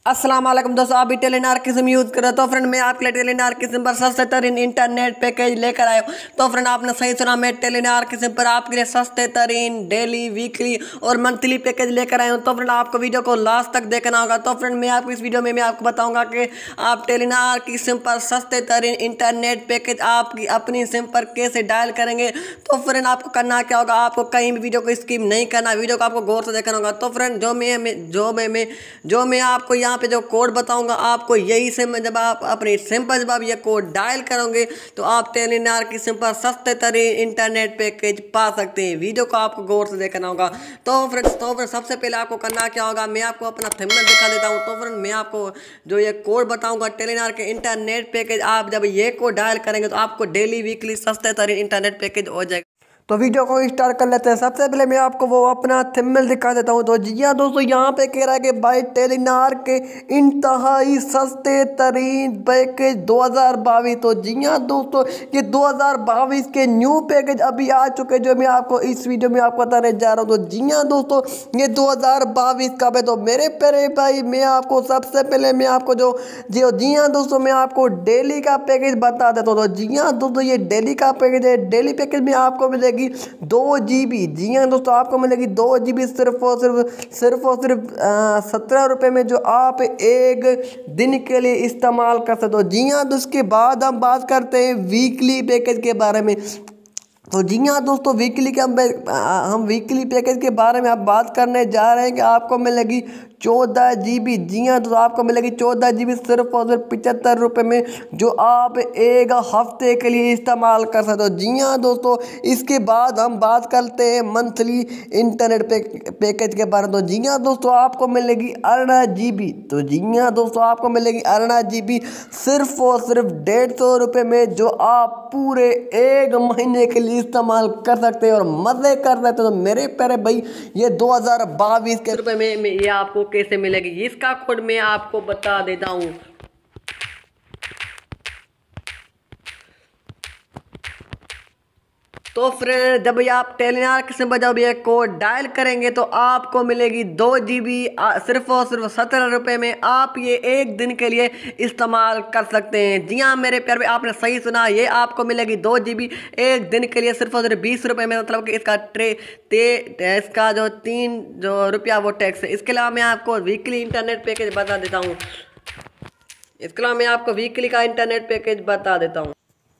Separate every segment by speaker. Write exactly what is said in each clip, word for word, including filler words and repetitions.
Speaker 1: अस्सलाम वालेकुम दोस्तों, आप भी टेलीनार की सिम यूज़ कर रहे हो तो फ्रेंड मैं आपके लिए टेलीनार की सिम पर सस्ते तरीन इंटरनेट पैकेज लेकर आया हूँ। तो फ्रेंड आपने सही सुना, मैं टेलीनार की सिम पर आपके लिए सस्ते तरीन डेली, वीकली और मंथली पैकेज लेकर आया हूँ। तो फ्रेंड आपको वीडियो को लास्ट तक देखना होगा। तो फ्रेंड मैं आपको इस वीडियो में मैं आपको बताऊँगा कि आप टेलीनार की सिम पर सस्ते तरीन इंटरनेट पैकेज आपकी अपनी सिम पर कैसे डायल करेंगे। तो फ्रेंड आपको करना क्या होगा, आपको कहीं भी वीडियो को स्किप नहीं करना, वीडियो को आपको गौर से देखना होगा। तो फ्रेंड जो मैं जो मैं मैं जो मैं आपको यहाँ पे जो कोड बताऊंगा, आपको यही सिम जब आप अपनी सिम पर जब आप ये कोड डायल करोगे तो आप टेलीनार की सिम पर सस्ते तरीन इंटरनेट पैकेज पा सकते हैं। वीडियो को आपको गौर से देखना होगा। तो फ्रेंड्स तो फ्रेंड सबसे पहले आपको करना क्या होगा, मैं आपको अपना थंबनेल दिखा देता हूँ। तो फ्रेंड मैं आपको जो ये कोड बताऊंगा टेलीनार के इंटरनेट पैकेज, आप जब ये कोड डायल करेंगे तो आपको डेली, वीकली सस्ते तरीन इंटरनेट पैकेज हो जाएगा। तो वीडियो को स्टार्ट कर लेते हैं। सबसे पहले मैं आपको वो अपना थंबनेल दिखा देता हूँ। तो जी हाँ दोस्तों, यहाँ पे कह रहा है कि भाई टेलीनार के इंतहाई सस्ते तरीन पैकेज दो हज़ार बाईस। तो जी हाँ दोस्तों, ये दो हज़ार बाईस के न्यू पैकेज अभी आ चुके हैं जो मैं आपको इस वीडियो में आपको बताने जा रहा हूँ। तो जी हाँ दोस्तों, ये दो हज़ार बाईस कब है, तो मेरे प्यारे भाई मैं आपको सबसे पहले मैं आपको जो जी जी हाँ दोस्तों, मैं आपको डेली का पैकेज बता देता हूँ। तो जी हाँ दोस्तों, ये डेली का पैकेज है। डेली पैकेज में आपको मिलेगी दो जी बी। जी हाँ दोस्तों, आपको मिलेगी दो जी बी सिर्फ और सिर्फ सिर्फ और सिर्फ सत्रह रुपये में, जो आप एक दिन के लिए इस्तेमाल कर सकते हो। जी हाँ, तो उसके बाद हम बात करते हैं वीकली पैकेज के बारे में। तो जी हाँ दोस्तों, वीकली के हम हम वीकली पैकेज के बारे में आप बात करने जा रहे हैं कि आपको मिलेगी चौदह जी बी। जी हाँ दोस्तों, आपको मिलेगी चौदह जी बी सिर्फ और सिर्फ पिचहत्तर रुपये में, जो आप एक हफ्ते के लिए इस्तेमाल कर सकते हो। जी हाँ दोस्तों, इसके बाद हम बात करते हैं मंथली इंटरनेट पैकेज के बारे में। तो जी हाँ दोस्तों, आपको मिलेगी अठारह जी बी। तो जी हाँ दोस्तों, आपको मिलेगी अठारह जी बी सिर्फ और सिर्फ डेढ़ सौ रुपये में, जो आप पूरे एक महीने के लिए इस्तेमाल कर सकते हैं और मज़े कर सकते हो। तो मेरे प्यारे भाई, ये दो हज़ार बाईस के रुपये में ये आपको कैसे मिलेगी, इसका कोड मैं आपको बता देता हूँ। तो फ्रेंड जब ये आप टेलीनार की सिम पर जब ये कोड डायल करेंगे तो आपको मिलेगी दो जी बी सिर्फ और सिर्फ सत्रह रुपये में। आप ये एक दिन के लिए इस्तेमाल कर सकते हैं। जी हाँ मेरे प्यारे, आपने सही सुना, ये आपको मिलेगी दो जी बी एक दिन के लिए सिर्फ और सिर्फ बीस रुपये में। मतलब कि इसका ट्रे ते इसका जो तीन जो रुपया वो टैक्स है। इसके अलावा मैं आपको वीकली इंटरनेट पैकेज बता देता हूँ। इसके अलावा मैं आपको वीकली का इंटरनेट पैकेज बता देता हूँ।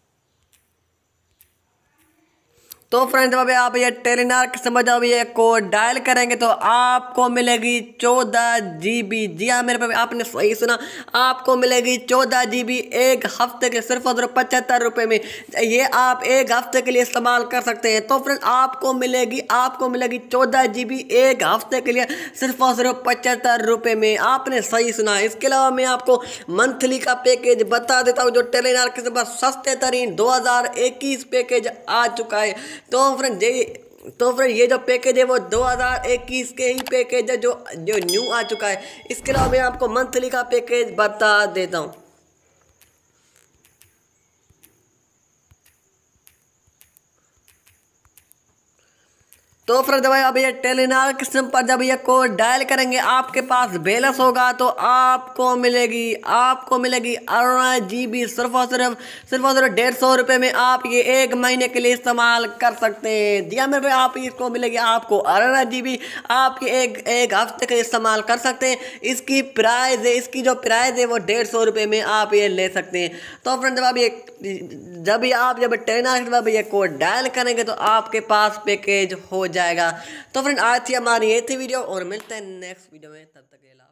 Speaker 1: तो फ्रेंड्स जब आप ये टेलीनार की समझ अब ये कोड डायल करेंगे तो आपको मिलेगी चौदह जी बी। जी हाँ मेरे पे आपने सही सुना, आपको मिलेगी चौदह जी बी एक हफ्ते के सिर्फ और सिर्फ पचहत्तर रुपये में। ये आप एक हफ्ते के लिए इस्तेमाल कर सकते हैं। तो फ्रेंड्स आपको मिलेगी आपको मिलेगी चौदह जी बी एक हफ्ते के लिए सिर्फ और सिर्फ पचहत्तर रुपये में। आपने सही सुना। इसके अलावा मैं आपको मंथली का पैकेज बता देता हूँ, जो टेलीनार के पास सस्ते तरीन दो हज़ार इक्कीस पैकेज आ चुका है। तो फ्रेंड ये तो फ्रेंड ये जो पैकेज है वो दो हज़ार इक्कीस के ही पैकेज है जो जो न्यू आ चुका है। इसके अलावा मैं आपको मंथली का पैकेज बता देता हूँ। तो फिर जब अब ये टेलीनार की सिम पर जब ये कोड डायल करेंगे, आपके पास बैलेंस होगा तो आपको मिलेगी आपको मिलेगी अठारह जी बी सिर्फ और सिर्फ सिर्फ और सिर्फ डेढ़ सौ रुपये में। आप ये एक महीने के लिए इस्तेमाल कर सकते हैं। दिया मेरे भाई, आप इसको मिलेगी आपको अठारह जी बी आप ये एक एक हफ्ते के इस्तेमाल कर सकते हैं। इसकी प्राइस है इसकी जो प्राइस है वो डेढ़ सौ रुपये में आप ये ले सकते हैं। तो फ्रेंड जब आप ये जब भी आप जब टेलीनार जब ये कोड डायल करेंगे तो आपके पास पैकेज हो जाएगा। तो फ्रेंड आज थी हमारी ये थी वीडियो और मिलते हैं नेक्स्ट वीडियो में। तब तक के लिए